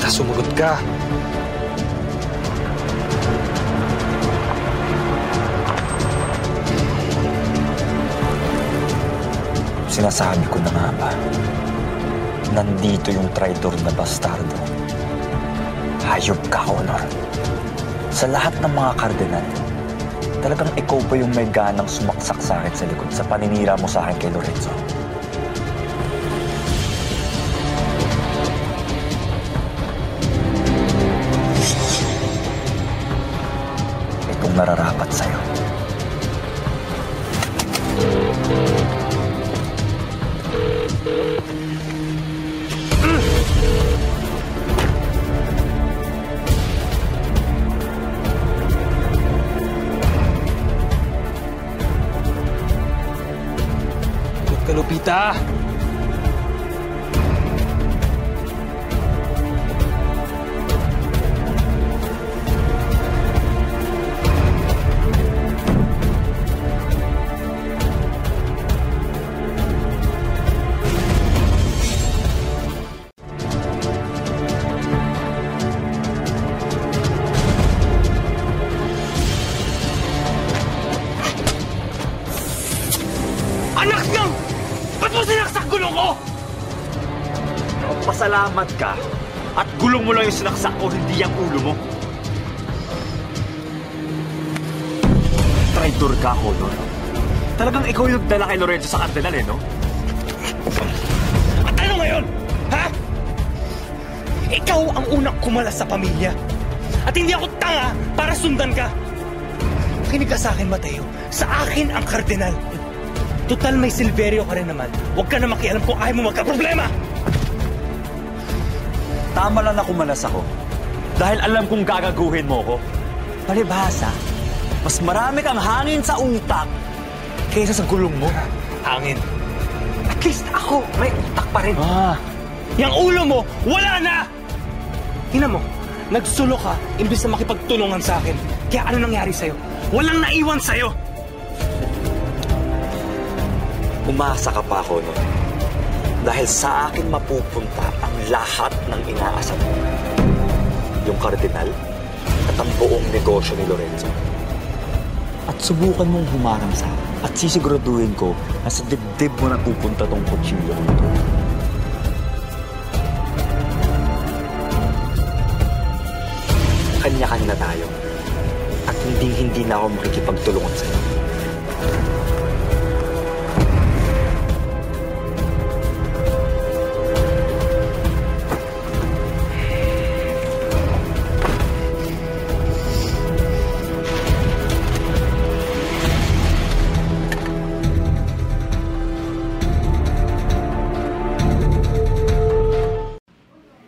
sumagot ka. Sinasabi ko na nga ba, nandito yung traitor na bastardo. Hayop ka, Honor. Sa lahat ng mga kardinal, talagang ikaw pa yung may ganang sumaksak sa akin sa likod sa paninira mo sa akin kay Lorenzo. Itong nararapat sa'yo. Lupita! Anak ng! Ba't mo sinaksak gulong ko? Pasalamat ka at gulong mo lang yung sinaksak ko, hindi ang ulo mo. Traitor ka, Honor. Talagang ikaw yung nagdala kay Lorenzo sa kardinal, no? At ano ngayon? Ha? Ikaw ang unang kumalas sa pamilya. At hindi ako tanga para sundan ka. Makinig ka sa akin, Mateo. Sa akin ang kardinal. Total may Silverio ka rin naman. Huwag ka na makialam kung ayaw mo magka-problema. Tama lang na kumalas ako. Dahil alam kong gagaguhin mo ko. Palibhasa, mas marami kang hangin sa utak kaysa sa gulong mo. Hangin. At least ako, may utak pa rin. Yang ulo mo, wala na! Tingnan mo, nagsulo ka imbis na makipagtulungan sa akin. Kaya ano nangyari sa'yo? Walang naiwan sa'yo! Umasa ka pa ako, no? Dahil sa akin mapupunta ang lahat ng inaasam mo. Yung kardinal at ang buong negosyo ni Lorenzo. At subukan mong humarang sa akin at sisiguraduhin ko na sa dibdib mo napupunta tong kutsilyo ko ito. Kanya-kanya tayo. At hindi na ako makikipagtulungan sa'yo.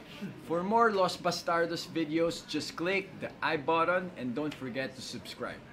For more Los Bastardos videos, just click the I button and don't forget to subscribe.